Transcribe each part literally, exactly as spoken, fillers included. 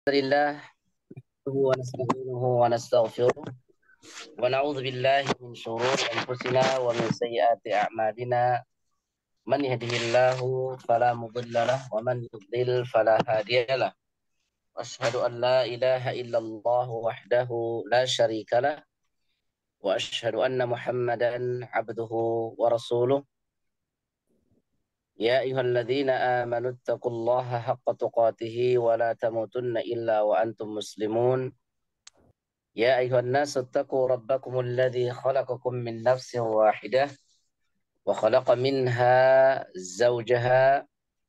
لله ونستعينه ونستغفره ونعوذ بالله من شرور أنفسنا ومن سيئات أعمالنا من يهده الله فلا مضل له ومن يضلل فلا هادي له أشهد أن لا إله إلا الله وحده لا شريك له وأشهد أن محمدا عبده ورسوله يا أيها الذين آمنوا اتقوا الله حق تقاته ولا تموتن إلا وأنتم مسلمون يا أيها الناس اتقوا ربكم الذي خلقكم من نفس واحدة وخلق منها زوجها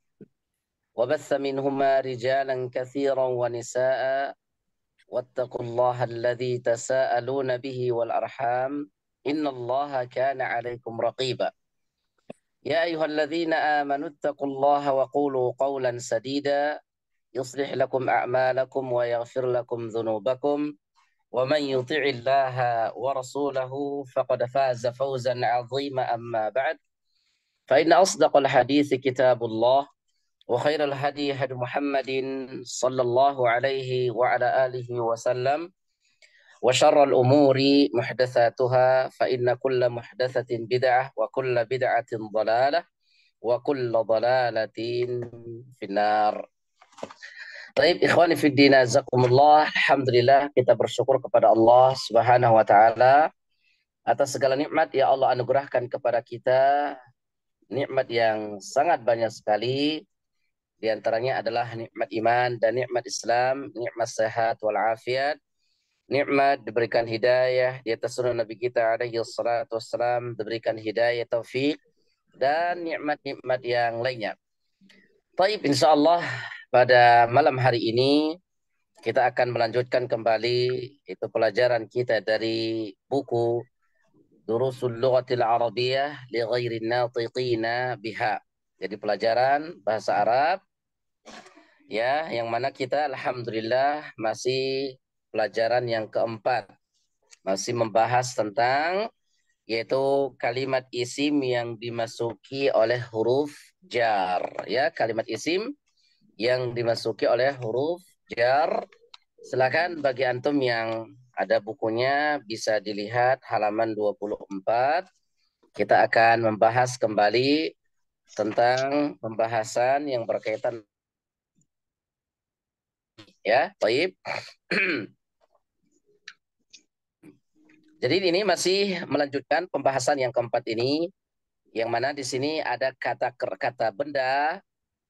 وبث منهما رجالا كثيرا ونساء واتقوا الله الذي تساءلون به والأرحام إن الله كان عليكم رقيبا يا أيها الذين آمنوا اتقوا الله وقولوا قولا سديدا يصلح لكم أعمالكم ويغفر لكم ذنوبكم ومن يطع الله ورسوله فقد فاز فوزا عظيما أما بعد فإن أصدق الحديث كتاب الله وخير الهدي هدي محمد صلى الله عليه وعلى آله وسلم وشر الأمور محدثاتها فإن كل محدثة بدعة وكل بدعة ضلالة وكل ضلالة في النار. Baik, ikhwani fiddin azakumullah. Alhamdulillah, kita bersyukur kepada Allah Subhanahu wa taala atas segala nikmat yang Allah anugerahkan kepada kita. Nikmat yang sangat banyak sekali. Di antaranya adalah nikmat iman dan nikmat Islam, nikmat sehat wal afiat, nikmat diberikan hidayah di atas sunnah Nabi kita alaihi salatu wassalam, diberikan hidayah taufik dan nikmat-nikmat yang lainnya. Baik, insyaallah pada malam hari ini kita akan melanjutkan kembali itu pelajaran kita dari buku Durusul Lughatil Arabiyyah li Ghairin Natiqina Biha. Jadi pelajaran bahasa Arab ya, yang mana kita alhamdulillah masih pelajaran yang keempat. Masih membahas tentang yaitu kalimat isim yang dimasuki oleh huruf jar ya, kalimat isim yang dimasuki oleh huruf jar. Silakan bagi antum yang ada bukunya bisa dilihat halaman dua puluh empat. Kita akan membahas kembali tentang pembahasan yang berkaitan ya, baik. Jadi ini masih melanjutkan pembahasan yang keempat ini, yang mana di sini ada kata kata benda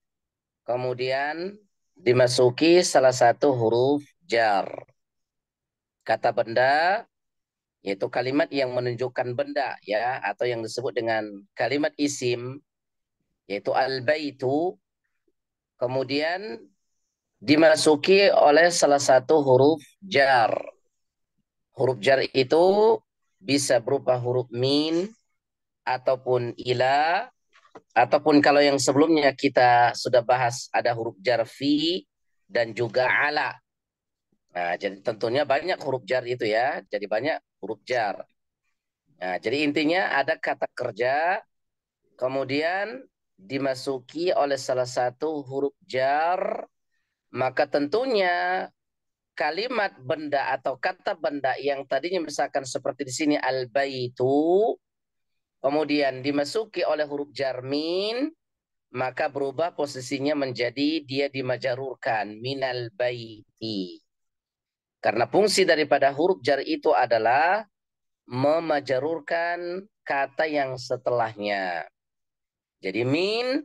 kemudian dimasuki salah satu huruf jar. Kata benda yaitu kalimat yang menunjukkan benda ya, atau yang disebut dengan kalimat isim yaitu al-baitu, kemudian dimasuki oleh salah satu huruf jar. Huruf jar itu bisa berupa huruf min ataupun ila, ataupun kalau yang sebelumnya kita sudah bahas ada huruf jar fi dan juga ala. Nah, jadi tentunya banyak huruf jar itu ya. Jadi banyak huruf jar. Nah, jadi intinya ada kata kerja kemudian dimasuki oleh salah satu huruf jar, maka tentunya kalimat benda atau kata benda yang tadinya misalkan seperti di sini al-baitu kemudian dimasuki oleh huruf jar min, maka berubah posisinya menjadi dia dimajarurkan minal baiti. Karena fungsi daripada huruf jar itu adalah memajarurkan kata yang setelahnya. Jadi min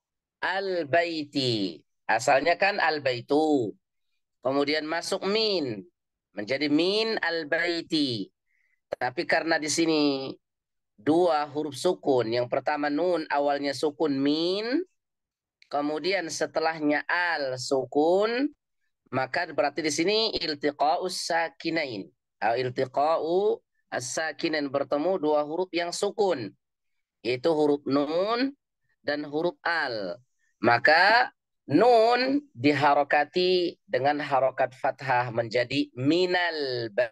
al-baiti. Asalnya kan al-baitu. Kemudian masuk min. Menjadi min al-baiti. Tapi karena di sini dua huruf sukun. Yang pertama nun awalnya sukun min. Kemudian setelahnya al sukun. Maka berarti di sini iltiqa'us sakinain. Iltiqa'u as-sakinain, bertemu dua huruf yang sukun. Yaitu huruf nun dan huruf al. Maka nun diharokati dengan harokat fathah menjadi minal baiti.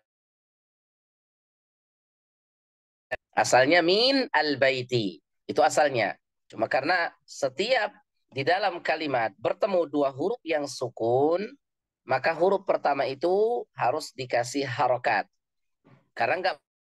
Asalnya min al-baiti. Itu asalnya. Cuma karena setiap di dalam kalimat bertemu dua huruf yang sukun, maka huruf pertama itu harus dikasih harokat. Karena enggak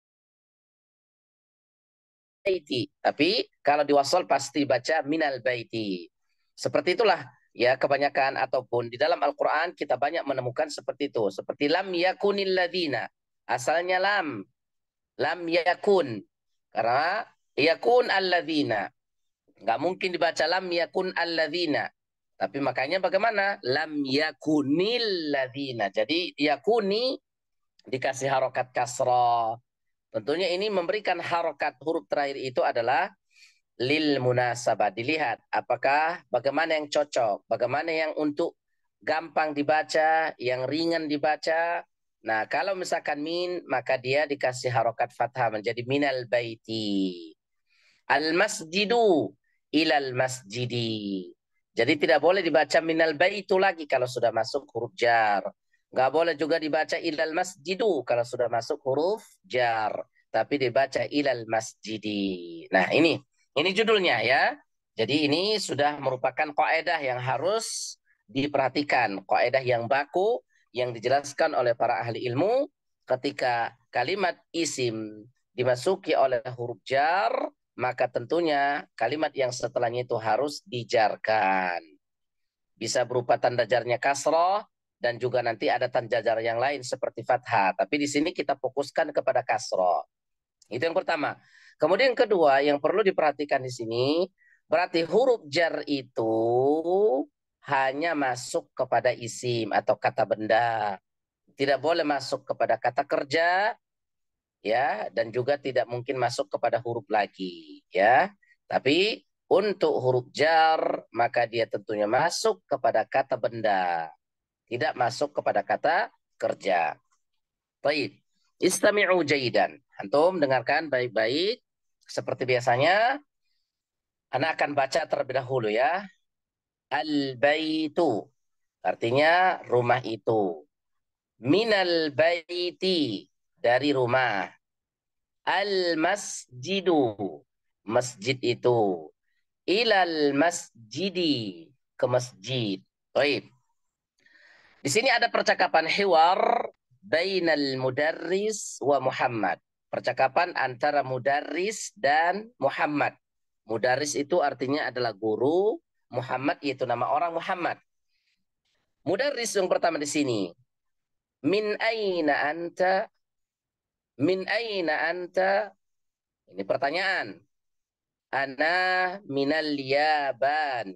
baiti, tapi kalau diwasal pasti baca minal baiti. Seperti itulah ya kebanyakan ataupun di dalam Al-Qur'an kita banyak menemukan seperti itu. Seperti lam yakunil ladina. Asalnya lam, lam yakun. Karena yakun alladzina. Enggak mungkin dibaca lam yakun alladzina. Tapi makanya bagaimana? Lam yakunil ladzina. Jadi yakuni dikasih harokat kasrah. Tentunya ini memberikan harokat huruf terakhir itu adalah lil munasabah. Dilihat apakah bagaimana yang cocok, bagaimana yang untuk gampang dibaca, yang ringan dibaca. Nah, kalau misalkan min, maka dia dikasih harokat fathah menjadi minal baiti. Al masjidu ilal masjidi. Jadi tidak boleh dibaca minal baitu lagi kalau sudah masuk huruf jar. Nggak boleh juga dibaca ilal masjidu kalau sudah masuk huruf jar. Tapi dibaca ilal masjidi. Nah ini, ini judulnya ya. Jadi ini sudah merupakan kaidah yang harus diperhatikan. Kaidah yang baku yang dijelaskan oleh para ahli ilmu ketika kalimat isim dimasuki oleh huruf jar, maka tentunya kalimat yang setelahnya itu harus dijarkan. Bisa berupa tanda jarnya kasroh, dan juga nanti ada tanda jar yang lain seperti fathah. Tapi di sini kita fokuskan kepada kasroh. Itu yang pertama. Kemudian yang kedua yang perlu diperhatikan di sini, berarti huruf jar itu hanya masuk kepada isim atau kata benda. Tidak boleh masuk kepada kata kerja, ya, dan juga tidak mungkin masuk kepada huruf lagi, ya. Tapi untuk huruf jar maka dia tentunya masuk kepada kata benda, tidak masuk kepada kata kerja. Baik, istami'u jaidan. Antum dengarkan baik-baik. Seperti biasanya, ana akan baca terlebih dahulu ya. Al-baitu artinya rumah itu. Minal baiti dari rumah. Al-masjidu, masjid itu. Ilal masjidi, ke masjid. Baik. Di sini ada percakapan hiwar bainal mudarris wa Muhammad. Percakapan antara mudarris dan Muhammad. Mudarris itu artinya adalah guru, Muhammad itu nama orang Muhammad. Mudarris yang pertama di sini. Min aina anta? Min aina anta? Ini pertanyaan. Ana minal Yaban.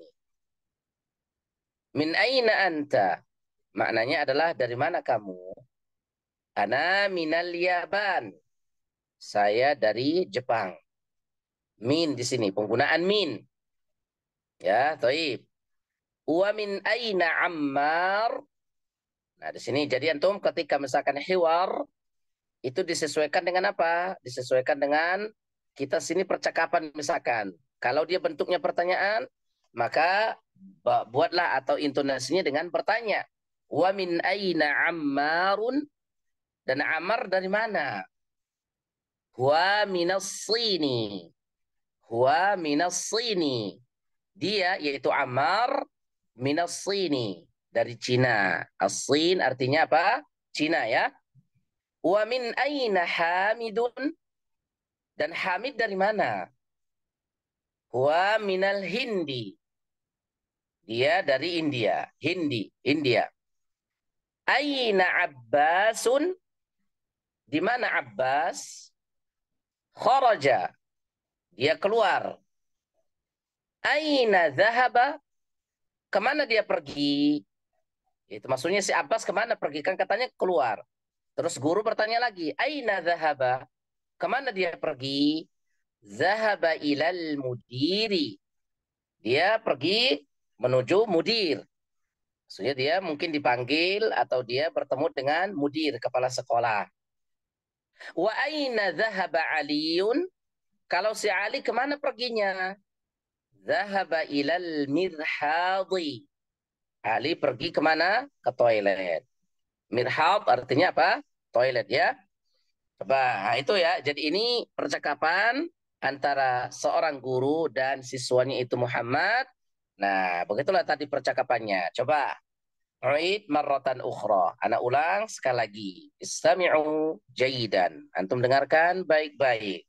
Min aina anta? Maknanya adalah dari mana kamu? Ana minal Yaban. Saya dari Jepang. Min di sini penggunaan min. Ya, taib. Wa min aina Ammar? Nah, di sini jadi antum ketika misalkan hiwar itu disesuaikan dengan apa? Disesuaikan dengan kita sini percakapan misalkan. Kalau dia bentuknya pertanyaan, maka buatlah atau intonasinya dengan bertanya. Wa min aina Ammarun? Dan Ammar dari mana? Huwa minas Sini. Huwa minas Sini. Dia yaitu Ammar minas Sini, dari Cina. As-Sin artinya apa? Cina ya. Wa min aina Hamidun? Dan Hamid dari mana? Huwa minal Hindi. Dia dari India. Hindi, India. Aina Abbasun? Di mana Abbas? Kharaja. Dia keluar. Aina dhahaba? Kemana dia pergi? Itu maksudnya si Abbas kemana pergi? Kan katanya keluar. Terus guru bertanya lagi. Aina dhahaba? Kemana dia pergi? Zahaba ilal mudiri. Dia pergi menuju mudir. Maksudnya dia mungkin dipanggil atau dia bertemu dengan mudir, kepala sekolah. Wa aina dhahaba Aliun? Kalau si Ali kemana perginya? Zahaba ilal mirhadi. Ali pergi kemana? Ke toilet. Mirhad artinya apa? Toilet ya. Coba, nah itu ya. Jadi ini percakapan antara seorang guru dan siswanya itu Muhammad. Nah, begitulah tadi percakapannya. Coba Uid marratan ukhra. Ana ulang sekali lagi. Istami'u jayidan. Antum dengarkan baik-baik.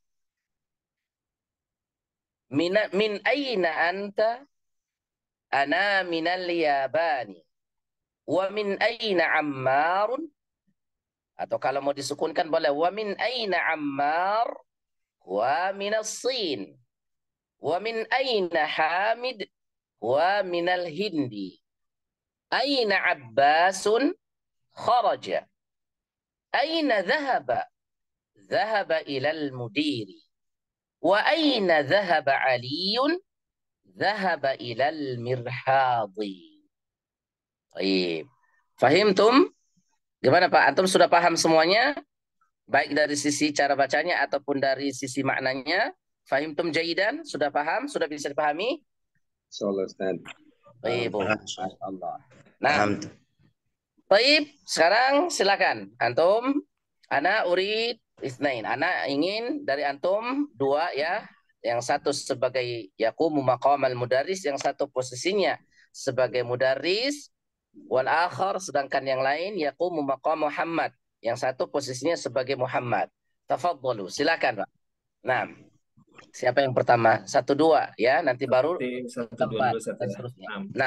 Min min aina anta? Ana minal Yabani. Wa min aina Ammarun? Atau kalau mau disukunkan boleh. Wa min aina Ammar? Wa minas Sin. Wa min aina Hamid? Wa minal Hindi. Aina Abbasun? Kharaja. Aina dhahaba? Dhahaba ilal mudiri. Wa aina dhahaba Aliyun? Dhahaba ilal mirhadi. Baik. Fahimtum? Gimana Pak? Antum sudah paham semuanya? Baik dari sisi cara bacanya ataupun dari sisi maknanya? Fahimtum jayidan? Sudah paham? Sudah bisa dipahami? Insyaallah Ustaz. Baik, Bu. Paham. Masyaallah. Nah, Paham. baik. Sekarang silakan. Antum, ana urid isnain. Ana ingin dari antum dua ya. Yang satu sebagai yaqumu maqamal mudarris, yang satu posisinya sebagai mudarris, wal akhar sedangkan yang lain yaqumu maqam Muhammad. Yang satu posisinya sebagai Muhammad. Tafadhalu, silakan, Pak. Nah, siapa yang pertama? Satu dua ya, nanti baru Seperti satu dua tempat dua satu dan ya. seterusnya. Enam. Nah,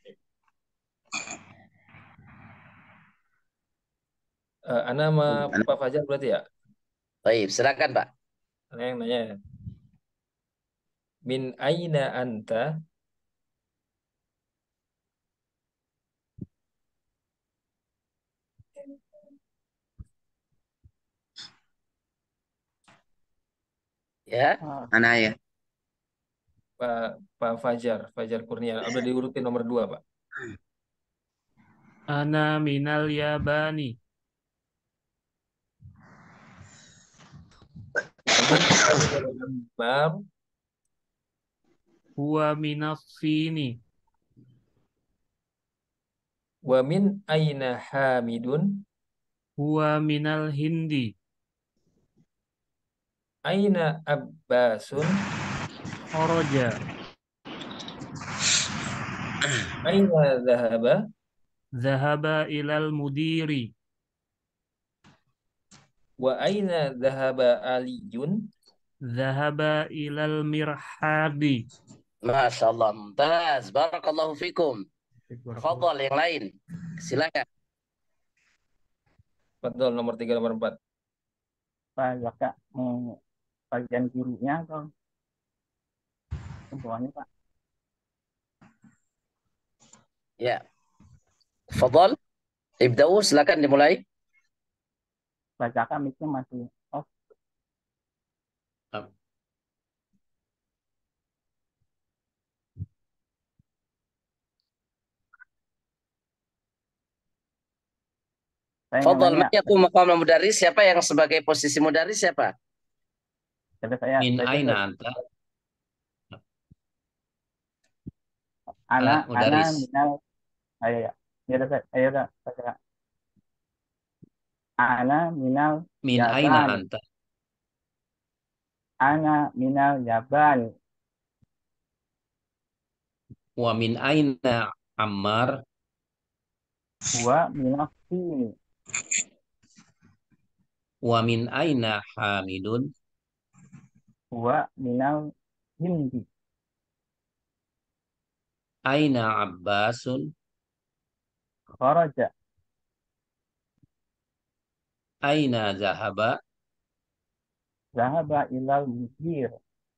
Eh, Ana sama Pak Fajar berarti ya? baik, silakan, Pak. Ana yang nanya ya. Min aina anta? Ya. Ana ya. Pak Pak Fajar, Fajar Kurnia. Udah diurutin nomor dua, Pak. Ana minal Yabani. Ammar, Huwa minas Sini. wa min aina Hamidun? Huwa minal Hindi. Aina Abbasun? Kharaja. Aina dhahaba? Dhahaba ilal mudiri. Wa aina dhahaba Aliyun? Dhahaba ilal mirhadi. Masya Allah, mumtaz. Barakallahu fikum. Fadal yang lain. Silakan. Betul, nomor tiga, nomor empat. Pak Zaka mau bagian kirinya atau semuanya Pak? Ya. Fadal. Ibda'u, silakan dimulai. Pak Zaka mic-nya masih off. Saya Fadal, nanya, aku maqam mudarris, siapa yang sebagai posisi mudarris siapa? jadi saya Min saya aina tuh, anta? ana Ah, ana mudaris. minal ayo ya ya udah saya- ayo udah saya ana minal Min aina Yaban, anta? ana minal Yaban, Wa min aina Ammar? huwa minas Sini, Wa min aina Hamidun? huwa minal Hindi, Aina Abbasun? kharaja, Aina zahaba? zahaba ilal mudir,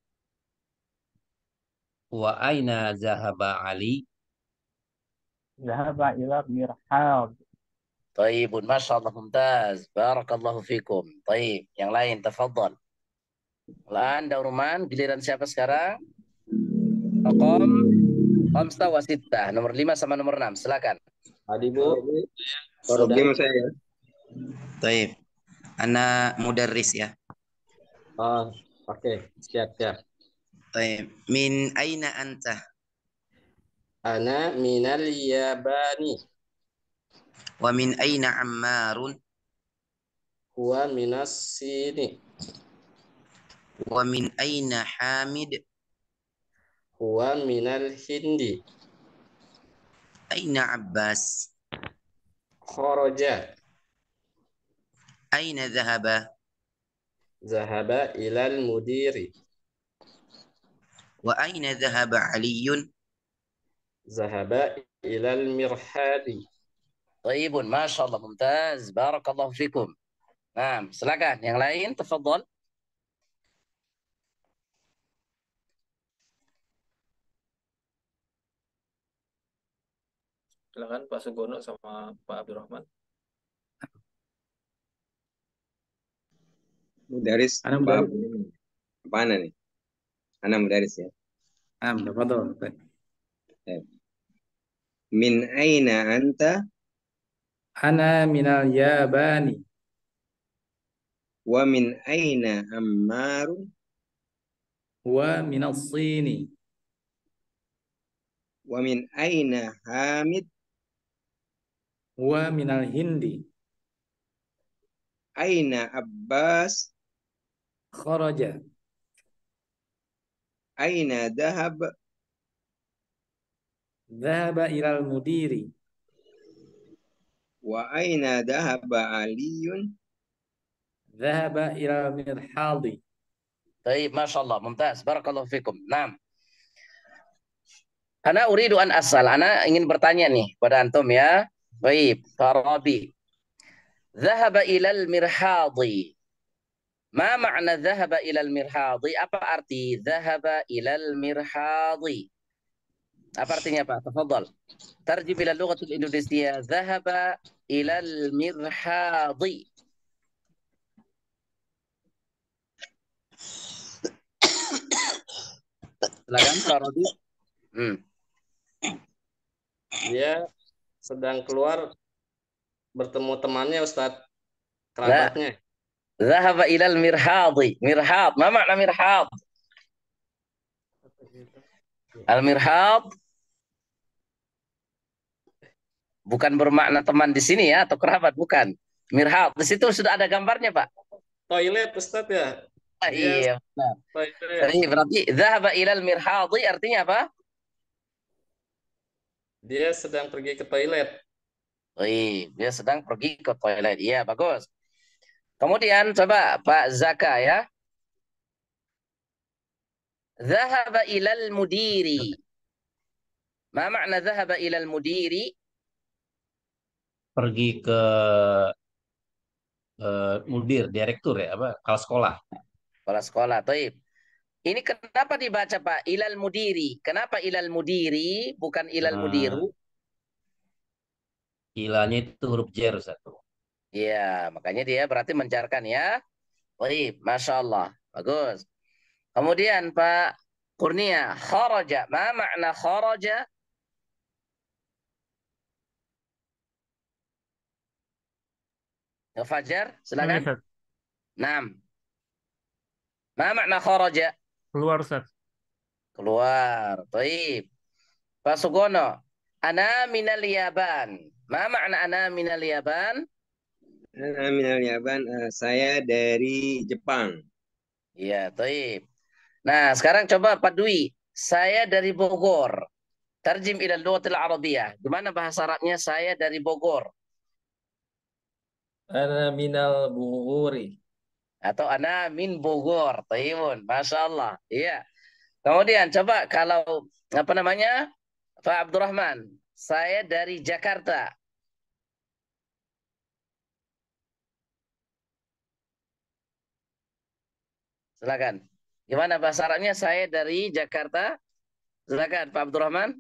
Wa aina zahaba Ali? zahaba ilal mirhad. Taibun, Masya Allah, mumtaz. Barakallahu fikum. Taib. Yang lain, tafadhal. Lan, Dauruman, giliran siapa sekarang? Maqam Khamsah wa Sittah. Nomor lima sama nomor enam. Silakan. Adi Bu. Oke mas saya ya. Taib. Ana mudarris ya. Oh, oke. Siap, siap. Taib. Min aina anta? Ana minal Yabani. Wa min aina Ammarun? Huwa minas Sini. Wa min aina Hamid? Huwa minal Hindi. Aina Abbas? kharaja. Aina dhahaba? Zahaba ilal mudiri. Wa aina dhahaba Aliyun? Zahaba ilal mirhadi. طيب ما شاء الله ممتاز بارك الله فيكم. Nah, silakan yang lain tafadhal. Silakan Pak Sugono sama Pak Abdurrahman. Mudaris Ana apa, mudaris. apa ana nih? Ana mudaris ya. Ah, tafadhol. Eh. Min aina anta Ana minal Yabani. wa min aina Ammaru Wa minal Sini. wa min aina Hamid Wa minal Hindi. aina Abbas Kharaja. aina dhahab Dhahaba ilal mudiri. wa aina dhahaba Aliyun. Dhahaba ilal mirhadi. طيب ما شاء الله ممتاز بارك الله فيكم. Nah, Ana uridu an asal. Ana ingin bertanya nih pada antum ya. Baik, Farabi. Dhahaba ilal mirhadi. Ma makna dhahaba ilal mirhadi? Apa arti dhahaba ilal mirhadi? Apa artinya Pak? Tafadhal. Tarjim ila lughatil Indonesia. Dhahaba ilal mirhadi. Silakan Farabi. Hmm. Dia sedang keluar bertemu temannya Ustadz, kerabatnya. Dhahaba ilal mirhadi. Mirhad. Ma makna mirhad? Al-mirhad bukan bermakna teman di sini ya atau kerabat, bukan. Mirhad di situ sudah ada gambarnya, Pak. Toilet Ustadz ya. Ah, iya, benar. Toilet. Jadi berarti dhahaba ilal mirhadi artinya apa? Dia sedang pergi ke toilet. Wih, dia sedang pergi ke toilet. Iya, bagus. Kemudian coba Pak Zaka ya. Dhahaba ilal mudiri. Ma makna dhahaba ilal mudiri? Pergi ke uh, mudir, direktur ya, apa? Kepala sekolah. Kepala sekolah, taib. Ini kenapa dibaca Pak? Ilal mudiri. Kenapa ilal mudiri bukan ilal Nah, mudiru? Ilanya itu huruf jar satu. Iya, makanya dia berarti menjarkan ya. Baik, Masya Allah. Bagus. Kemudian Pak Kurnia, kharaja. Ma makna kharaja? Ya, Fajar, silakan. Ustaz. Naam. Ma makna kharaja? Keluar, Ustaz. Keluar. Baik. Pak Sugono, ana minal Yaban. Ma makna ana minal Yaban? Ana minal Yaban, uh, saya dari Jepang. Iya, baik. Nah, sekarang coba Pak Dwi. Saya dari Bogor. Tarjim ila lughatil Arabiyah. Gimana bahasa Arabnya saya dari Bogor? Ana minal bughuri. Atau ana min Bogor. Tayyibun. Masya Allah. Iya. Kemudian coba kalau apa namanya? Pak Abdurrahman. Saya dari Jakarta. Silakan. Gimana bahasa Arabnya saya dari Jakarta? Silakan Pak Abdurrahman.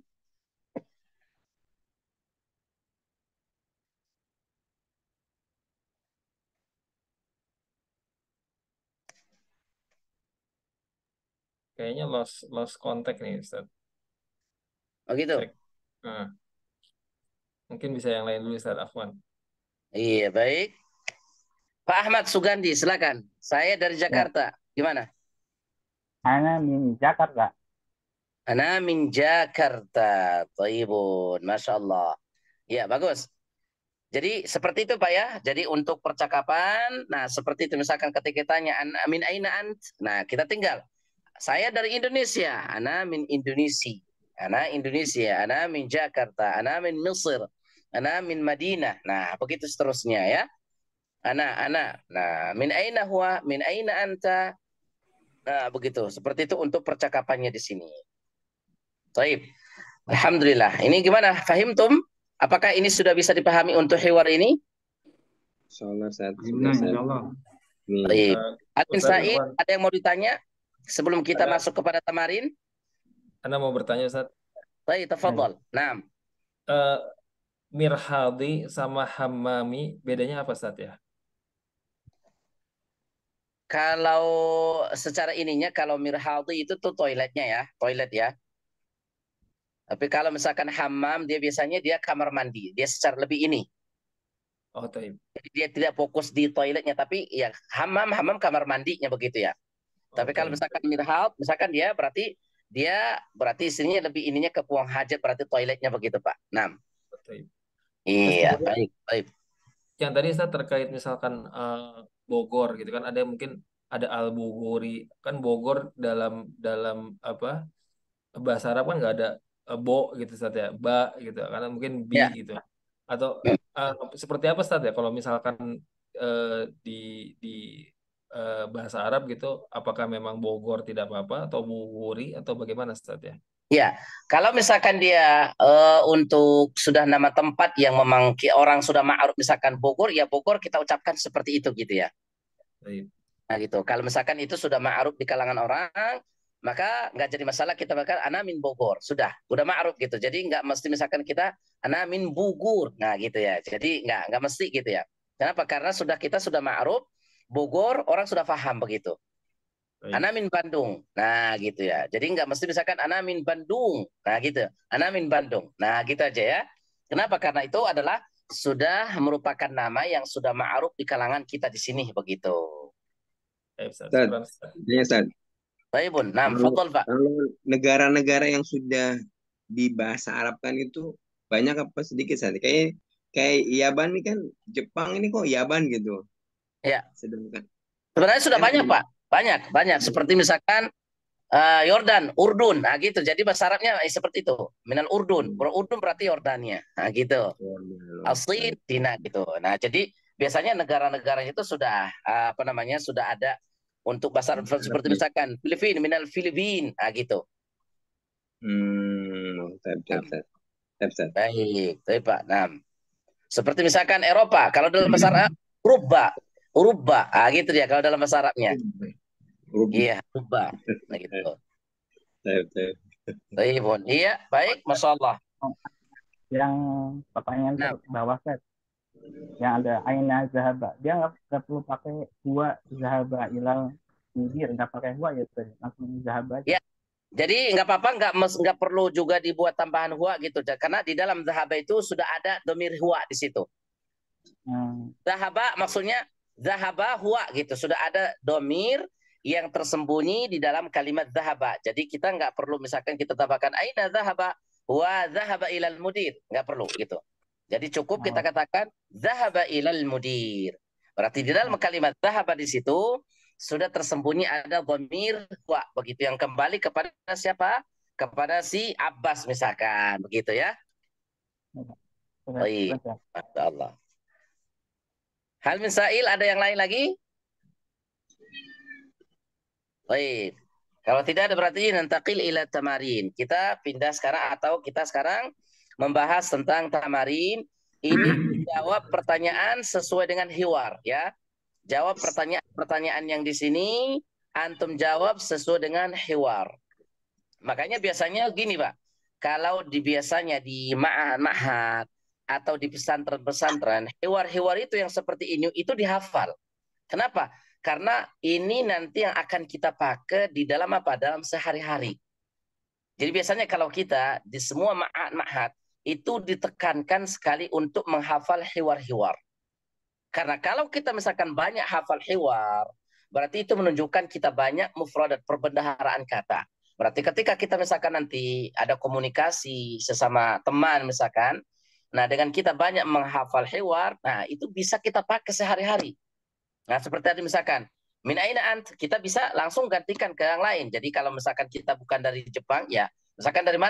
Kayaknya lost lost contact nih Ustaz. Oh gitu. Cek. Nah. Mungkin bisa yang lain dulu Ustaz Afwan. Iya, baik. Pak Ahmad Sugandi, silakan. Saya dari Jakarta. Gimana? Ana min Jakarta. Ana min Jakarta. Taibun. Masya Allah. Ya, bagus. Jadi seperti itu Pak ya. Jadi untuk percakapan, nah seperti itu misalkan ketika tanya min aina ant, nah kita tinggal saya dari Indonesia, ana min Indonesia, ana Indonesia, ana min Jakarta, ana min Mesir. Ana min Madinah. Nah, begitu seterusnya ya. Ana, ana. Nah, min aina huwa, min aina anta. Nah, begitu. Seperti itu untuk percakapannya di sini. Baik. Alhamdulillah. Ini gimana? Fahimtum? Apakah ini sudah bisa dipahami untuk hiwar ini? Insyaallah Ustaz. Alhamdulillah, Sudah, Ustaz. insyaallah. Nih. Baik. Eh, Admin Ustaz Said, Irfan, ada yang mau ditanya sebelum kita ada, masuk kepada tamarin? Anda mau bertanya Ustaz? Baik, tafadhol. Nah, Eh, Mirhadi sama Hammami bedanya apa Ustaz ya? kalau secara ininya, kalau mirhadi itu tuh toiletnya ya, toilet ya. Tapi kalau misalkan hammam, dia biasanya dia kamar mandi. Dia secara lebih ini. Oh, taib. Jadi dia tidak fokus di toiletnya, tapi ya hammam, hammam kamar mandinya begitu ya. Oh, Tapi kalau taib. misalkan mirhad, misalkan dia berarti dia berarti sininya lebih ininya ke buang hajat, berarti toiletnya begitu Pak. Nah, Oh, taib. Terus iya, kemudian baik, baik. yang tadi Ustaz terkait misalkan eh, Bogor gitu kan, ada yang mungkin ada Al-Bogori, kan Bogor dalam dalam apa bahasa Arab kan nggak ada eh, bo gitu Ustaz ya, ba gitu, karena mungkin bi Ya, gitu. Atau eh, seperti apa Ustaz ya kalau misalkan eh, di di eh, bahasa Arab gitu, apakah memang Bogor tidak apa-apa atau Bogori atau bagaimana Ustaz ya? ya. Kalau misalkan dia eh, untuk sudah nama tempat yang memang ki- orang sudah ma'ruf, misalkan Bogor, ya Bogor kita ucapkan seperti itu gitu ya. Taib. Nah gitu. Kalau misalkan itu sudah ma'ruf di kalangan orang, maka nggak jadi masalah kita bakal ana min Bogor. Sudah, udah ma'ruf gitu. Jadi nggak mesti misalkan kita ana min Bugur. Nah gitu ya. Jadi nggak nggak mesti gitu ya. Kenapa? Karena sudah kita sudah ma'ruf Bogor, orang sudah paham begitu. Taib. Ana min Bandung. Nah gitu ya. Jadi nggak mesti misalkan ana min Bandung. Nah gitu. Ana min Bandung. Nah gitu aja ya. Kenapa? Karena itu adalah sudah merupakan nama yang sudah ma'ruf di kalangan kita di sini begitu. Taib, Ustaz. Ustaz, Syukran, Ustaz. ya Ustaz. Baikun. Nah, Kalau fadhol Pak. kalau negara-negara yang sudah dibahasa Arabkan itu banyak apa sedikit Ustaz? Kayak kayak Yaban ini kan Jepang ini kok Yaban gitu. Ya, Sedangkan sebenarnya sudah kan banyak Pak. Banyak, banyak. Seperti misalkan eh, Yordan, Urdun. Nah gitu. Jadi bahasa Arabnya eh, seperti itu. Minal Urdun. Ber- Urdun berarti Yordania. Nah gitu. Al-Sin, Cina gitu. Nah jadi biasanya negara-negara itu sudah eh, apa namanya sudah ada untuk bahasa Arab seperti misalkan Filipina, minal Filipin. Nah gitu. Hmm, Ustaz, Nah, Ustaz, Ustaz, Ustaz. baik, baik Pak. Nah, seperti misalkan Eropa. Kalau dalam bahasa Arab, Urubba. Urubba. Ah gitu dia kalau dalam bahasa Arabnya. Rubi. Iya, Urubba. Nah gitu. Ustaz, Ustaz. Baik, Bun. Iya, baik, Masya Allah. Oh, yang pertanyaan Nah, ke bawah Ustaz, yang ada aina zahaba, dia nggak nggak perlu pakai huwa zahaba ilal mudir, nggak pakai huwa ya Ustaz, langsung zahaba aja. ya. Jadi nggak apa-apa, nggak mes- nggak perlu juga dibuat tambahan huwa gitu. Karena di dalam zahaba itu sudah ada domir huwa di situ. Hmm. Zahaba maksudnya zahaba huwa gitu. Sudah ada domir yang tersembunyi di dalam kalimat zahaba. Jadi kita nggak perlu misalkan kita tambahkan aina zahaba wa zahaba ilal mudir. Nggak perlu gitu. Jadi cukup kita Oh, katakan zahaba ilal mudir. Berarti di dalam kalimat zahaba di situ sudah tersembunyi ada dhamir huwa begitu yang kembali kepada siapa? Kepada si Abbas misalkan begitu ya. Ustaz, Baik. Ustaz. Masya Allah. Hal min sa'il ada yang lain lagi? Baik. Kalau tidak ada berarti nantaqil ila tamarin. Kita pindah sekarang atau kita sekarang membahas tentang tamarin. Ini jawab pertanyaan sesuai dengan hiwar ya. Jawab pertanyaan-pertanyaan yang di sini antum jawab sesuai dengan hiwar. Makanya biasanya gini, Pak. Kalau di biasanya di ma'had atau di pesantren-pesantren, hiwar-hiwar itu yang seperti ini itu dihafal. Kenapa? Karena ini nanti yang akan kita pakai di dalam apa? Dalam sehari-hari. Jadi biasanya kalau kita di semua ma'had itu ditekankan sekali untuk menghafal hiwar-hiwar. Karena kalau kita misalkan banyak hafal hiwar, berarti itu menunjukkan kita banyak mufradat, perbendaharaan kata. Berarti ketika kita misalkan nanti ada komunikasi sesama teman misalkan, nah dengan kita banyak menghafal hiwar, nah itu bisa kita pakai sehari-hari. Nah seperti tadi misalkan, min aina ant, kita bisa langsung gantikan ke yang lain. Jadi kalau misalkan kita bukan dari Jepang, ya misalkan dari mana?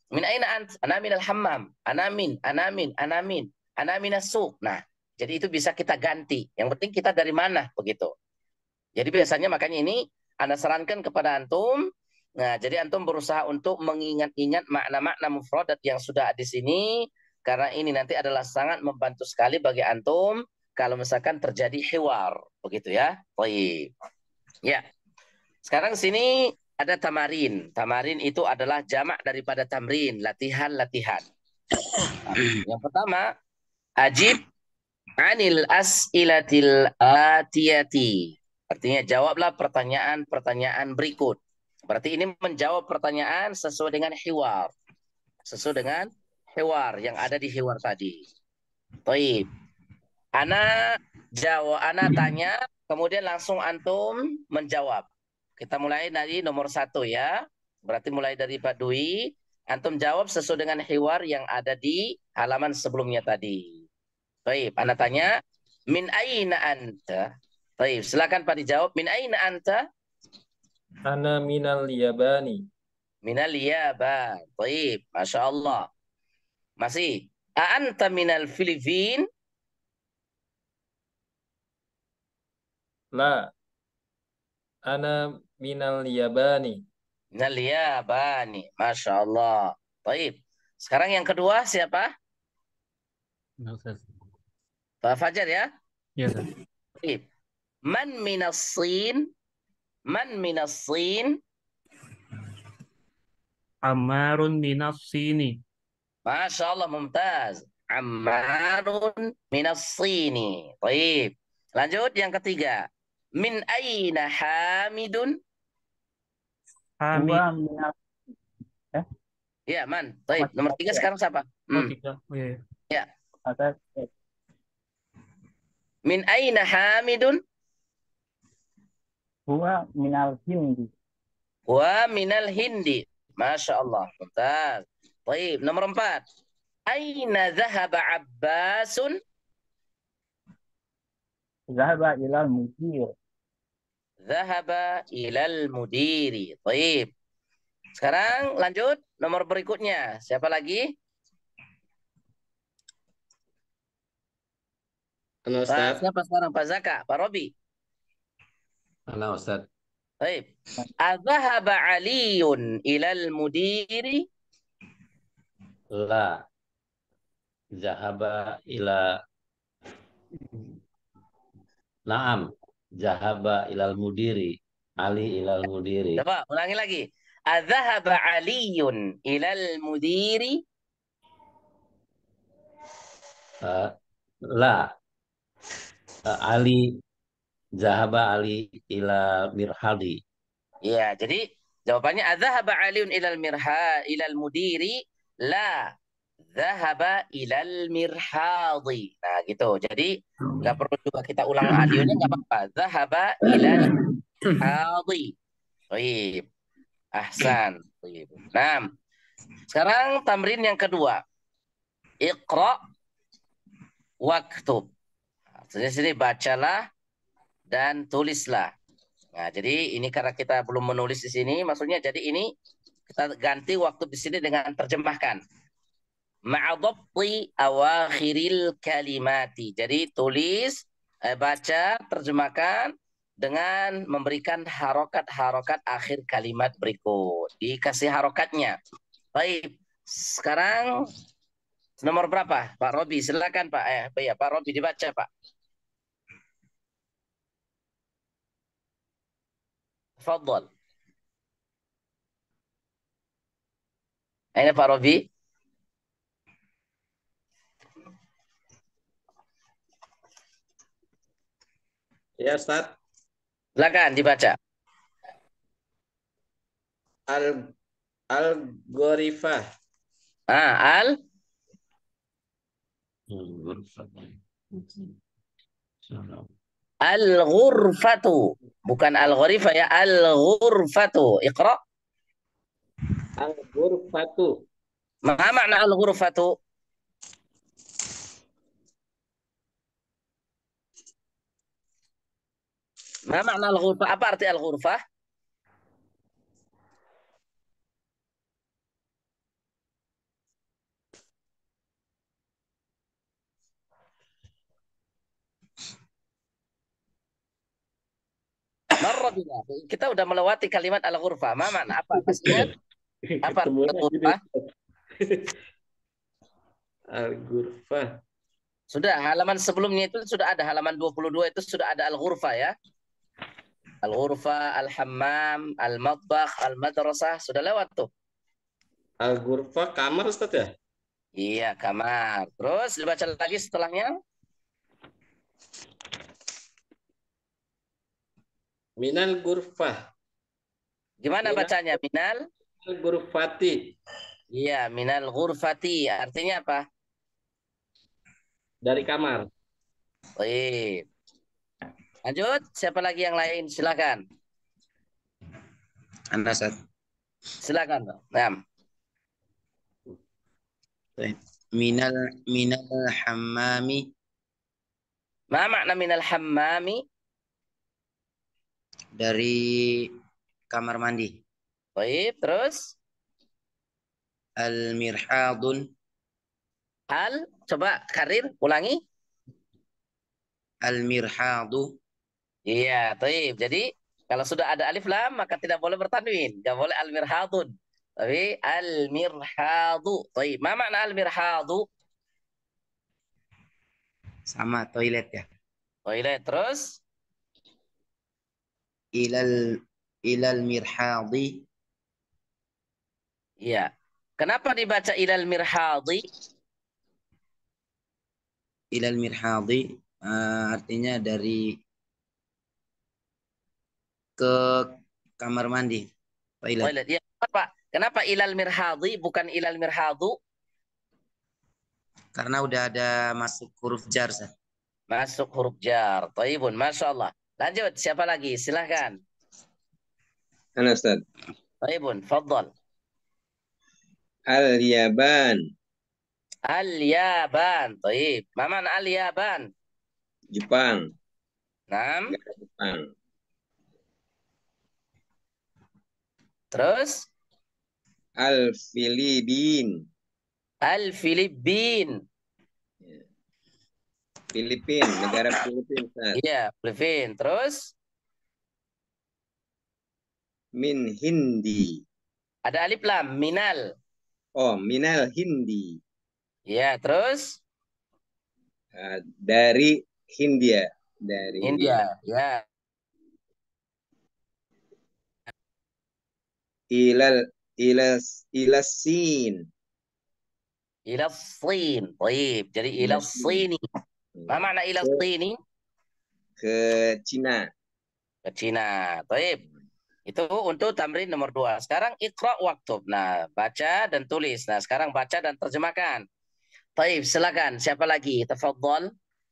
Min aina ant? Ana minal hammam. Ana min, ana min, ana min, ana minas suq. Nah, jadi itu bisa kita ganti. Yang penting kita dari mana begitu. Jadi biasanya makanya ini Anda sarankan kepada antum. Nah, jadi antum berusaha untuk mengingat-ingat makna-makna mufradat yang sudah di sini karena ini nanti adalah sangat membantu sekali bagi antum kalau misalkan terjadi hiwar, begitu ya. Baik. Ya. Sekarang sini ada tamarin. Tamarin itu adalah jamak daripada tamrin, latihan-latihan. Nah, yang pertama, ajib anil as'ilatil atiyati. Artinya jawablah pertanyaan-pertanyaan berikut. Berarti ini menjawab pertanyaan sesuai dengan hiwar. Sesuai dengan hiwar yang ada di hiwar tadi. Baik. Ana jawab, ana tanya, kemudian langsung antum menjawab. Kita mulai dari nomor satu ya. Berarti mulai dari Pak Dwi. Antum jawab sesuai dengan hiwar yang ada di halaman sebelumnya tadi. Baik, ana tanya, min aina anta? Baik, silakan Pak dijawab. Min aina anta? Ana minal Yabani. Minal Yaban. Baik, Masya Allah. Masih. A anta minal Filipin? La. Ana minal Yabani. Minal Yabani. Masya Allah. Baik. Sekarang yang kedua siapa? Nah, Ustaz. Pak Fajar ya? Ya, Ustaz. Baik. Man minas Sin? Man minas Sin? Ammarun minas sini. Masya Allah, mumtaz. Ammarun minas Sini. Baik. Lanjut yang ketiga. Min aina Hamidun? Hamid. Huwa minal eh Ya, man. Baik. Nomor tiga ya. sekarang siapa? Oh, Hmm. tiga. Oh, iya, iya. Ya. Ada eh, Min aina Hamidun? huwa minal hindi. Wa minal Hindi. Masya Allah. Mumtaz. Baik. Nomor empat. Aina zahaba Abbasun? Zahaba ilal mudir. Zahaba ilal mudiri. Baik. Sekarang lanjut. Nomor berikutnya. Siapa lagi? Anu Pak, Ustaz. siapa sekarang? Pak Zaka? Pak Robi? Ana Ustaz. Baik. Azhaba Aliun ilal mudiri? La. Zahaba ila. Naam. Zahaba ilal mudiri. Ali ilal mudiri. Coba ulangi lagi. Azhaba Aliun ilal mudiri? Uh, la. Uh, Ali. Zahaba Ali ila mirhadi. Ya, jadi jawabannya azhaba Aliun ilal mirha ilal mudiri? La. Zahaba ilal mirhadi. Nah, gitu. Jadi nggak perlu juga kita ulang audionya, nggak apa-apa. Zahaba ilal mirhadi. Baik. Ahsan. Baik. Nah, sekarang tamrin yang kedua. Iqra waktub. Artinya sini bacalah dan tulislah. Nah, jadi ini karena kita belum menulis di sini, maksudnya jadi ini kita ganti waktu di sini dengan terjemahkan. Ma'adhabti awakhiril kalimati. Jadi tulis, eh, baca, terjemahkan dengan memberikan harokat-harokat akhir kalimat berikut. Dikasih harokatnya. Baik, sekarang nomor berapa? Pak Robi, silakan Pak. Eh, ya, Pak Robi dibaca Pak. Fadol. Ini Pak Robi. Ya Ustaz. Silakan dibaca. Al Al-Ghurifah. Ah, al al-ghurfatu. Bukan al-ghurifah ya, al-ghurfatu. Iqra. Al-Ghurfatu. Ma makna al-ghurfatu? Ma makna al-ghurfah? Apa arti al-ghurfah? Marra bina. Kita udah melewati kalimat al-ghurfah. Ma makna apa? Masih ingat? Apa Ketemunya gini. al-ghurfah? Al-ghurfah. Sudah, halaman sebelumnya itu sudah ada. Halaman dua puluh dua itu sudah ada al-ghurfah ya. Al-ghurfah, al-hammam, al-matbakh, al-madrasah. Sudah lewat tuh. Al-ghurfah kamar Ustaz ya? Iya, kamar. Terus dibaca lagi setelahnya. Minal ghurfah. Gimana Minal bacanya? Minal? ghurfati. Iya, minal ghurfati. Artinya apa? Dari kamar. Baik. Lanjut, siapa lagi yang lain? Silakan. Anda Ustaz. Silakan. Nah, Baik. Minal minal hammami ma makna minal hammami? dari kamar mandi. Baik, terus Al-mirhadun hal, coba karir, ulangi. al-mirhadu Iya, baik. Jadi kalau sudah ada alif lam maka tidak boleh bertanwin, nggak boleh al-mirhadun. Tapi al-mirhadu. Baik, ma makna al-mirhadu? sama toilet ya. Toilet, terus Ilal ilal mirhadi iya. Kenapa dibaca ilal mirhadi? ilal mirhadi eh, artinya dari ke kamar mandi toilet Toilet. Ya, kenapa? Kenapa ilal mirhadi bukan ilal mirhadu? karena udah ada masuk huruf jar Ustaz. Masuk huruf jar. Taibun, Masya Allah. Lanjut, siapa lagi? Silahkan. Ana Ustaz. Taibun, faddal. Al-Yaban. Al-Yaban. Taib. Ma makna al-Yaban? Jepang. Nam. Negara Jepang. Terus Al-Filipin. Al-Filipin. Filipin, negara Filipin, Ustaz. Iya, Filipin. Terus Min Hindi. ada alif lam, minal. Oh, minal Hindi. Iya, terus Ah, dari Hindia. Dari India. Ya. ilal ilas ilasin. Ila Sin. Taib. Jadi ila Ilasin. Sini. Ma makna ila Ke, Sini? ke Cina. Ke Cina. Taib. Itu untuk tamrin nomor dua. Sekarang iqra waktub. Nah, baca dan tulis. Nah, sekarang baca dan terjemahkan. Taib, silakan. Siapa lagi? Tafadhal.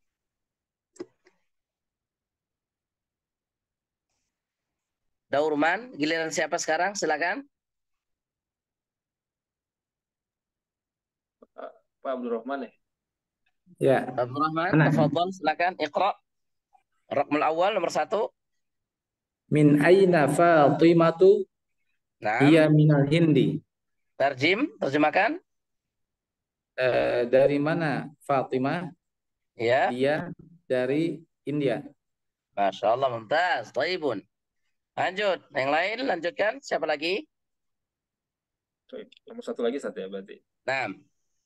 Daurman, giliran siapa sekarang? Silakan. Pak Abdul Rahman ya. Ya, Abdul Rahman, Mana? tafadhal, silakan. Iqra. Raqmul awal nomor satu. min aina Fatimatu hiya Naam. minal Hindi. Tarjim, terjemahkan. Eh, dari mana Fatimah? Ya. Dia dari India. Masya Allah, mumtaz. Taibun. Lanjut. Yang lain, lanjutkan. Siapa lagi? Baik, nomor satu lagi satu ya berarti. Naam.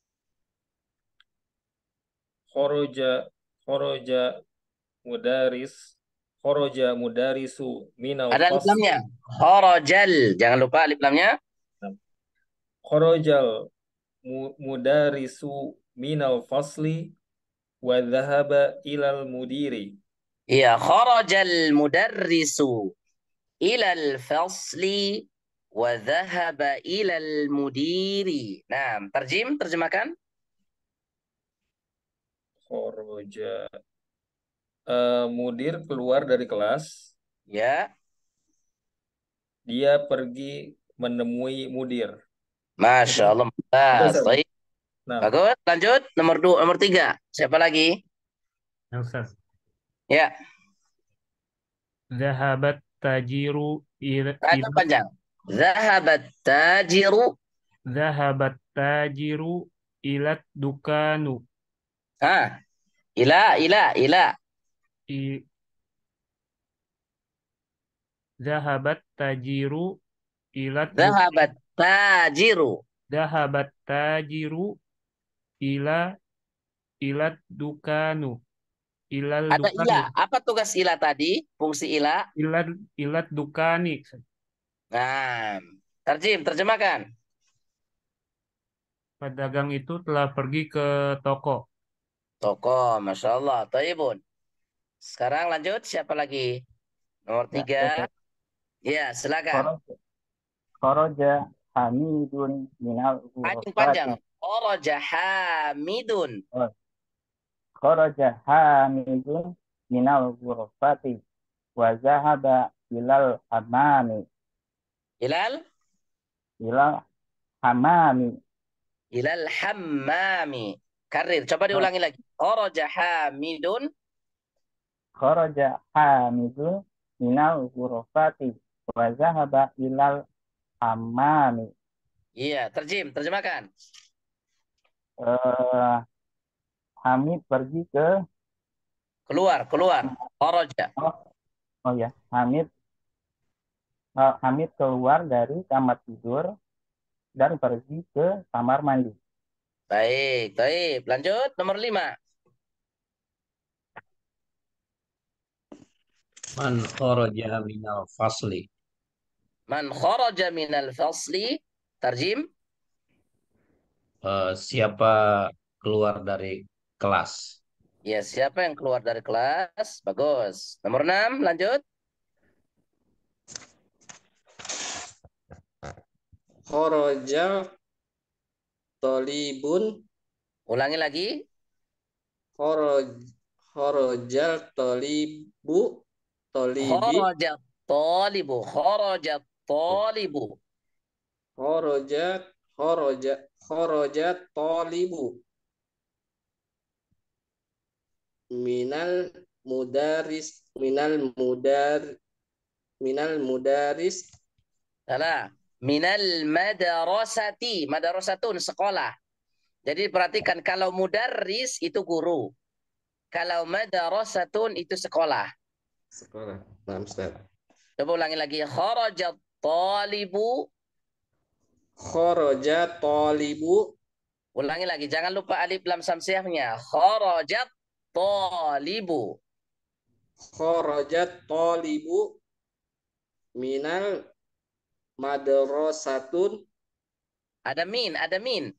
Khoroja khoroja mudaris khoroja mudarisu minal Ada alif fasl. lamnya. Kharajal. Jangan lupa alif lamnya. Khorojal mu- mudarisu minal fasli wa dhahaba ilal mudiri. Iya, kharajal mudarrisu ilal fasli wa dhahaba ilal mudiri. Nah, terjem, terjemahkan. Khoroja Eh, mudir keluar dari kelas, Ya, dia pergi menemui mudir. Masya Allah. Mumtaz. Ustaz. Baik. Nah, Bagus. Lanjut. Nomor dua, nomor tiga. Siapa lagi? Ya, Ustaz. Ya, Zahabat tajiru ila agak ila panjang. Zahabat tajiru. zahabat tajiru ilat dukanu Ah, ila, ila, ila. i, Zahabat tajiru ilat du Zahabat tajiru. Zahabat tajiru ila ilat dukanu ilal Ada ila. dukani Apa tugas ila tadi? Fungsi ila. ilat ilat dukani. Nah, terjem, terjemahkan. Pedagang itu telah pergi ke toko. Toko, Masya Allah. Taibun. Sekarang lanjut, siapa lagi? Nomor Ya, tiga. Ustaz. Ya, silakan. Kharaja kharaja Hamidun minal Panjang panjang. ghurfati. Kharaja Hamidun. Oh, kharaja Hamidun minal ghurfati wa zahaba ilal hamami Ilal ilal hamami. ilal hammami. Karir, coba Oh, diulangi lagi. Kharaja Hamidun. kharaja Hamidun minal ghurfati wa zahaba ilal hamami. Iya, terjem, terjemahkan. Eh, Hamid pergi ke Keluar, keluar. Kharaja. oh, oh ya, Hamid eh, Hamid keluar dari kamar tidur dan pergi ke kamar mandi. Baik, baik. Lanjut, nomor lima. Man kharaja minal fasli. Man kharaja minal fasli. Terjem. Eh, siapa keluar dari kelas? Ya, siapa yang keluar dari kelas? Bagus. Nomor enam, lanjut. Kharaja tolibun. Ulangi lagi. Kharaj kharajal tolibu. Tolibi. Kharaja talibu. Kharaja talibu. Kharaja kharaja kharaja tolibu. Minal mudaris. Minal mudar. Minal mudaris. Salah. Minal madarasati. Madarasatun, sekolah. Jadi perhatikan, kalau mudarris itu guru. Kalau madarasatun itu sekolah. Sekolah. Nah, Ustaz. Coba ulangi lagi. Kharajat talibu. Kharaja tolibu. Ulangi lagi. Jangan lupa alif lam samsiahnya. Kharajat talibu. Kharajat tolibu. Minal madrasatun. Ada min, ada min.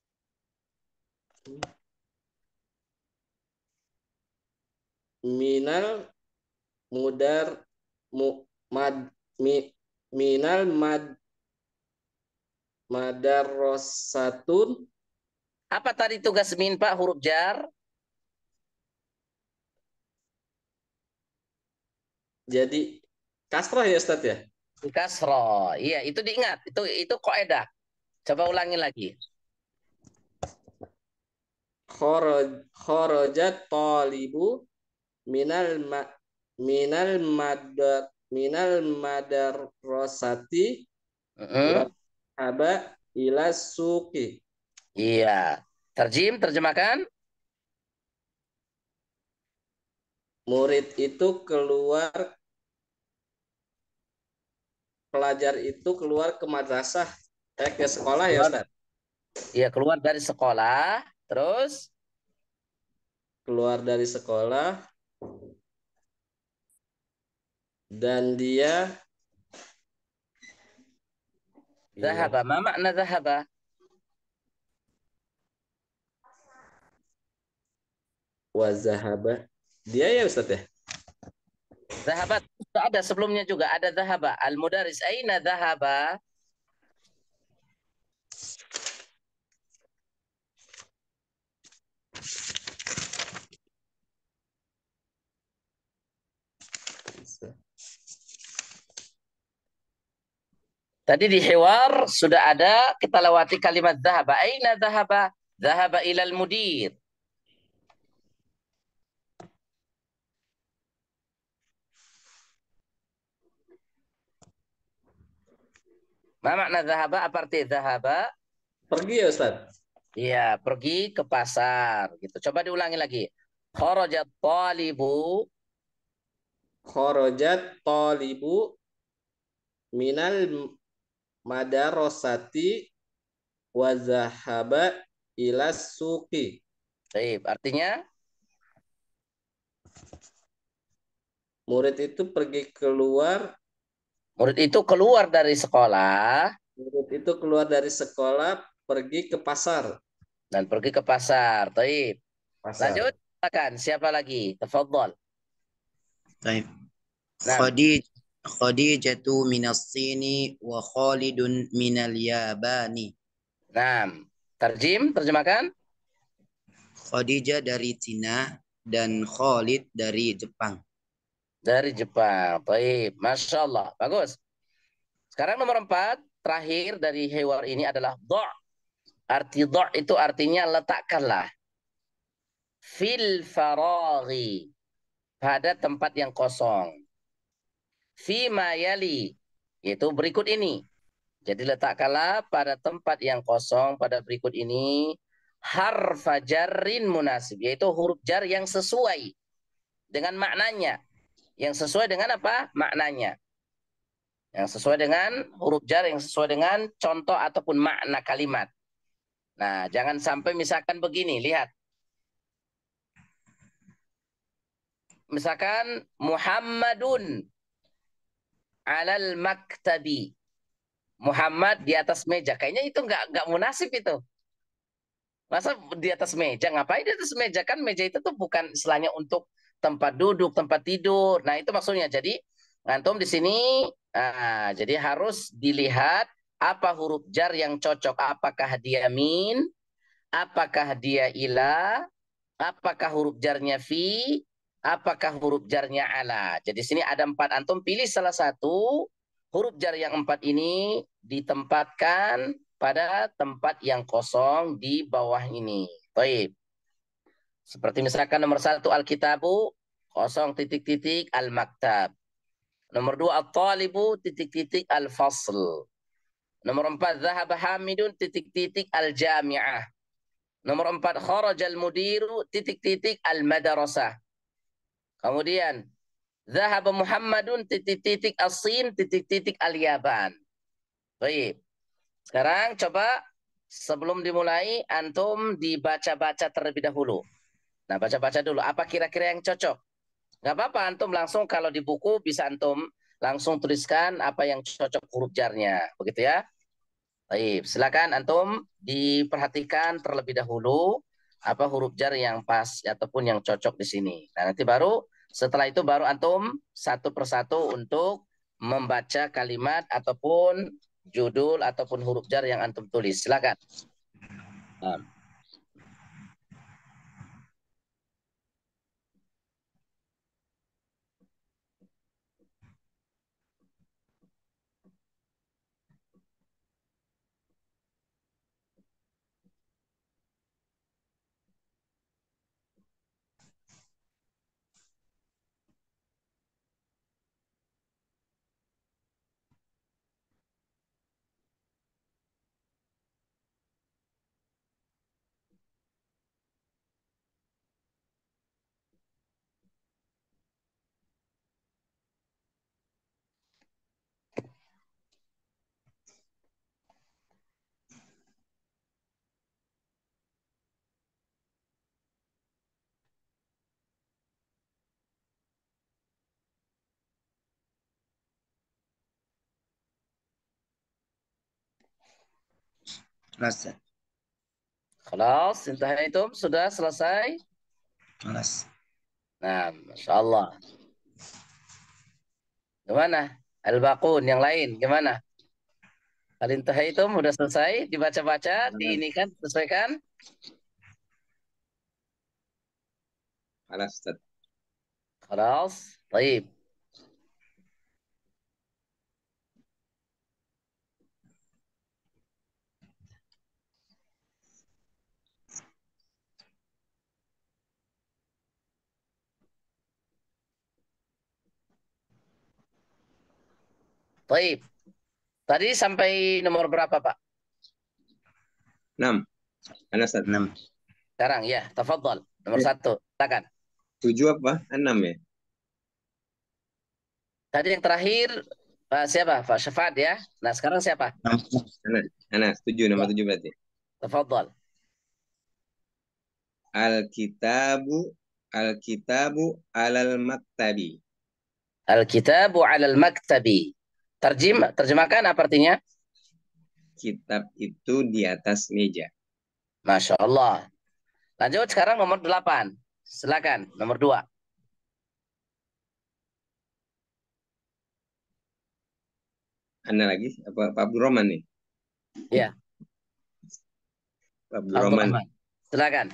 Minal mudar mu, mad mi, minal mad madarasatun. Apa tadi tugas min, Pak? Huruf jar. Jadi kasrah ya Ustaz ya? Kasroh. Iya, itu diingat. Itu itu kaidah. Coba ulangi lagi. Kharaj kharajat talibu minal ma, minal madar minal madarasati Mm -hmm. wa haba ila suqi. Iya. Terjem, terjemahkan. Murid itu keluar, pelajar itu keluar ke madrasah, eh, ke sekolah ya Ustaz. Iya, keluar dari sekolah, terus Keluar dari sekolah dan dia zahaba. Ma makna zahaba? wa zahaba. Dia ya Ustaz ya? Zahabat sudah ada sebelumnya juga, ada zahaba. Al-mudaris aina zahaba? Tadi di hiwar sudah ada, kita lewati kalimat zahaba. Aina zahaba? Zahaba ilal mudir. Ma makna zahaba? Apa arti zahaba? Pergi ya Ustaz? Iya, pergi ke pasar gitu. Coba diulangi lagi. Kharajat talibu. Kharajat talibu minal madarosati wa zahaba ila suqi. Baik, artinya Murid itu pergi keluar, murid itu keluar dari sekolah murid itu keluar dari sekolah pergi ke pasar. dan pergi ke pasar. Baik. Pasar. Lanjut, silakan. Siapa lagi? Tafadhol. Baik. Nah, Khadij Khadijatu minas Sini wa Khalidun minal Yabani. nah. Terjem, terjemahkan. Khadijah dari Cina dan Khalid dari Jepang. Dari Jepang. Baik, Masya Allah. Bagus. Sekarang nomor empat, terakhir dari hewar ini adalah do'. Arti do' itu artinya letakkanlah. Fil faraghi. Pada tempat yang kosong. Fima yali. Yaitu berikut ini. Jadi letakkanlah pada tempat yang kosong pada berikut ini. Harfa jarrin munasib. Yaitu huruf jar yang sesuai dengan maknanya. Yang sesuai dengan apa? Maknanya. Yang sesuai dengan huruf jar, yang sesuai dengan contoh ataupun makna kalimat. Nah, jangan sampai misalkan begini, lihat. Misalkan Muhammadun alal maktabi. Muhammad di atas meja. Kayaknya itu nggak nggak munasib itu. Masa di atas meja? Ngapain di atas meja? Kan meja itu tuh bukan istilahnya untuk tempat duduk, tempat tidur. Nah, itu maksudnya. Jadi, antum di sini, nah, jadi harus dilihat apa huruf jar yang cocok. Apakah dia min? Apakah dia ila? Apakah huruf jarnya fi? Apakah huruf jarnya ala? Jadi sini ada empat. Antum pilih salah satu. Huruf jar yang empat ini ditempatkan pada tempat yang kosong di bawah ini. Baik. Seperti misalkan nomor satu al-kitabu, kosong titik-titik al-maktab. Nomor dua al-talibu, titik-titik al-fasl. Nomor empat zahaba hamidun, titik-titik al-jami'ah. Nomor empat kharajal mudiru, titik-titik al-madrasah. Kemudian zahaba Muhammadun, titik-titik as-sin, titik-titik al-yaban. Baik. Sekarang coba sebelum dimulai antum dibaca-baca terlebih dahulu. Nah, baca-baca dulu. Apa kira-kira yang cocok? Nggak apa-apa antum langsung kalau di buku bisa antum langsung tuliskan apa yang cocok huruf jarnya. Begitu ya. Baik, silakan antum diperhatikan terlebih dahulu apa huruf jar yang pas ataupun yang cocok di sini. Nah, nanti baru setelah itu baru antum satu persatu untuk membaca kalimat ataupun judul ataupun huruf jar yang antum tulis. Silakan. Nah. Kelas. Kelas, intahaitum sudah selesai? Kelas. Nah, Masya Allah. Gimana? Al-Baqun, yang lain, gimana? Al-intahaitum sudah selesai? Dibaca-baca, diinikan, sesuaikan? Kelas, Ustaz. Kelas, baik. Baik. Tadi sampai nomor berapa, Pak? Enam. Mana, Ustaz? Enam. Sekarang ya, tafadhal. Nomor Ya. satu, silakan. Tujuh apa? Enam ya? Tadi yang terakhir Pak siapa? Pak Syafat ya. Nah, sekarang siapa? Anak, anak setuju nama tujuh berarti. Tafadhal. Al-kitabu al-kitabu alal maktabi. Al-kitabu 'alal maktabi. Terjem, terjemahkan apa artinya? Kitab itu di atas meja. Masya Allah. Lanjut sekarang nomor delapan. Silakan, nomor dua. Anda lagi? Apa Pak Abdul Rahman nih? Iya, Pak Abdul Abdul Rahman. Rahman. Silakan.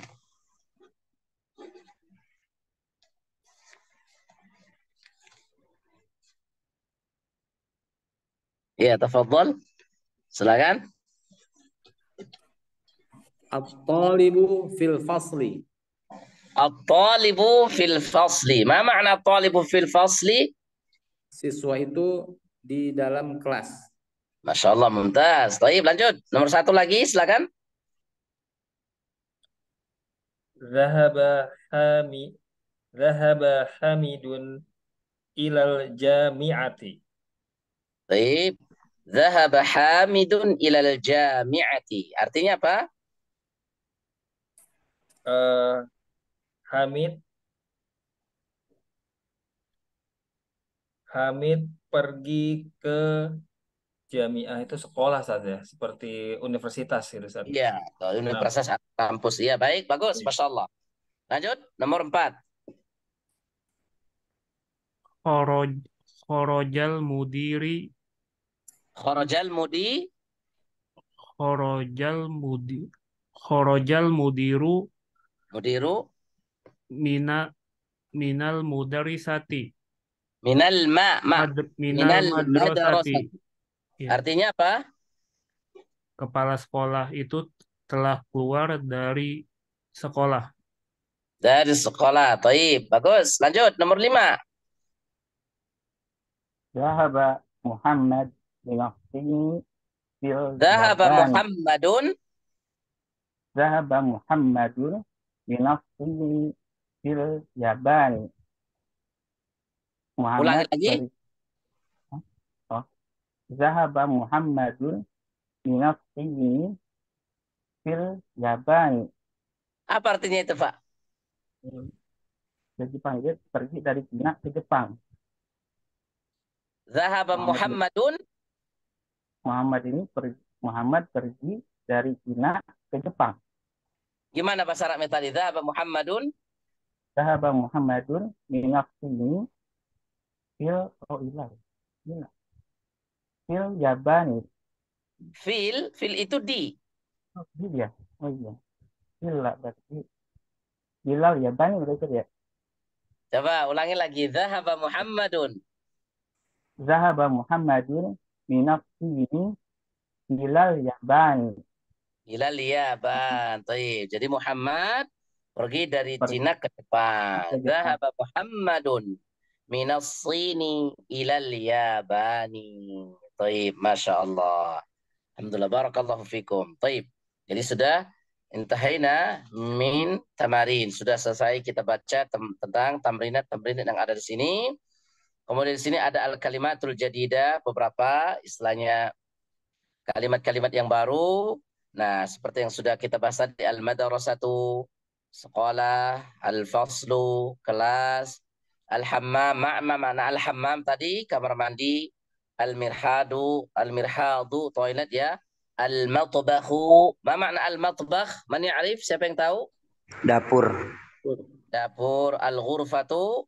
Iya, tafadhal. Silakan. At-talibu fil fasli. At-talibu fil fasli. Ma makna at-talibu fil fasli? Siswa itu di dalam kelas. Masya Allah, mumtaz. Baik, lanjut. Nomor satu lagi, silakan. Zahaba hami Zahaba Hamidun ilal jami'ati. Baik. Zahaba Hamidun ilal jami'ati. Artinya apa? Uh, Hamid Hamid pergi ke jamiah itu sekolah saja, seperti universitas gitu Ustaz. Iya, Nah, universitas atau kampus. Iya, baik, bagus. Masya Allah. Lanjut, nomor empat. Kharoj kharojal mudiri Kharajal mudi. kharojal mudi kharojal mudiru Mudiru. mina minal mudarisati Minal ma. Ma. Mad, minal Minal madrasati. madrasati. Ya. Artinya apa? Kepala sekolah itu telah keluar dari sekolah. Dari sekolah. Taib. Bagus. Lanjut, nomor lima. Zahaba Muhammad binafsihi fil Zahaba yabani. Muhammadun. Zahaba Muhammadun binafsihi fil yabani. Ulangi Muhammad lagi. pergi. Oh. Zahaba Muhammadun binafsihi fil yabani. Apa artinya itu, Pak? Ke Jepang, dia pergi dari Cina ke Jepang. Zahaba Muhammad, Muhammadun. Muhammad ini pergi, Muhammad pergi dari Cina ke Jepang. Gimana bahasa Arabnya tadi? Zahaba Muhammadun. Zahaba Muhammadun minafsihi fil oh ilah. Ilah. Fil yabani. Fil. Fil itu di. Oh, dia. Oh iya. Ilah berarti Bilal yabani berarti ya. Coba ulangi lagi. Zahaba Muhammadun. Zahaba Muhammadun minafsihi Bilal yabani. Ilal Yaban. Taib. Jadi Muhammad pergi dari Pergi Cina ke Jepang. ke Jepang. Zahaba Muhammadun minas Sini ilal Yabani. Taib. Masya Allah. Alhamdulillah. Barakallahu fikum. Taib. Jadi sudah intahina min tamarin. Sudah selesai kita baca tem- tentang tamrinat-tamrinat yang ada di sini. Kemudian di sini ada al-kalimatul jadidah, beberapa istilahnya kalimat-kalimat yang baru. Nah, seperti yang sudah kita bahas tadi, al-madrasatu, sekolah, al-faslu, kelas, al-hammam, ma'ma, makna al-hammam tadi, kamar mandi, al-mirhadu, al-mirhadu, toilet ya, al-matbahu, ma makna al-matbakh? Man ya'rif? Siapa yang tahu? Dapur. Dapur, al-ghurfatu,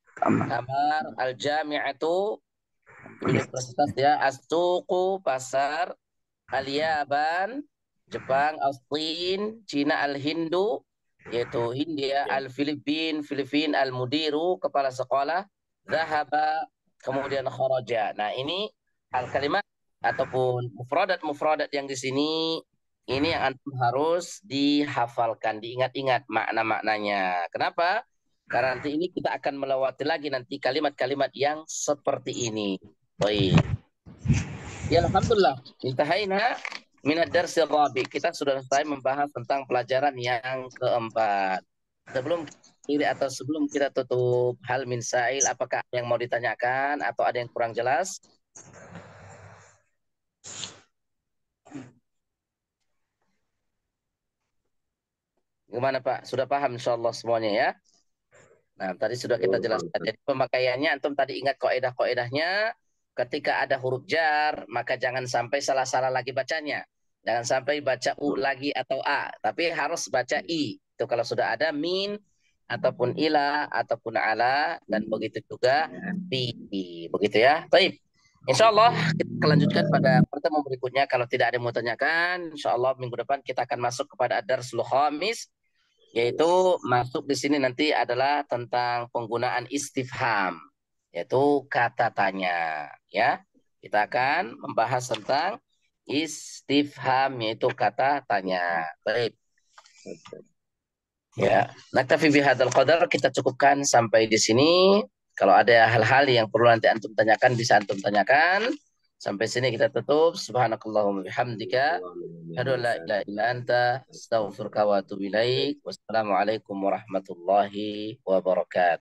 kamar, al-jami'atu, universitas ya, as-suqu, pasar, al-yaban, Jepang, Austin, Cina, al-Hindu, yaitu Hindia, al-Filipin, Filipin, al-Mudiru, kepala sekolah, Zahaba, kemudian kharaja. Nah, ini al-kalimat ataupun mufradat-mufradat yang di sini, ini yang antum harus dihafalkan, diingat-ingat makna-maknanya. Kenapa? Karena nanti ini kita akan melewati lagi nanti kalimat-kalimat yang seperti ini. Baik. Ya, alhamdulillah. Intahaina minad darsil rabi. Kita sudah selesai membahas tentang pelajaran yang keempat. Sebelum ini atau sebelum kita tutup, hal min sa'il, apakah ada yang mau ditanyakan atau ada yang kurang jelas? Gimana Pak? Sudah paham insyaallah semuanya ya? Nah, tadi sudah kita jelaskan. Jadi pemakaiannya antum tadi ingat kaidah-kaidahnya. Ketika ada huruf jar, maka jangan sampai salah-salah lagi bacanya. Jangan sampai baca u lagi atau a, tapi harus baca i. Itu kalau sudah ada min ataupun ila ataupun ala dan begitu juga fi. Begitu ya. Baik. Insyaallah kita lanjutkan pada pertemuan berikutnya. Kalau tidak ada yang mau tanyakan, insyaallah minggu depan kita akan masuk kepada ad-darsul khamis, yaitu masuk di sini nanti adalah tentang penggunaan istifham, yaitu kata tanya. Ya, kita akan membahas tentang istifham, yaitu kata tanya. Baik. Ya, naktafi bihadzal qadar, kita cukupkan sampai di sini. Kalau ada hal-hal yang perlu nanti antum tanyakan, bisa antum tanyakan. Sampai sini kita tutup. Subhanakallahumma bihamdika, asyhadu an la ilaha illa anta, astaghfiruka wa atubu ilaik. Wassalamualaikum warahmatullahi wabarakatuh.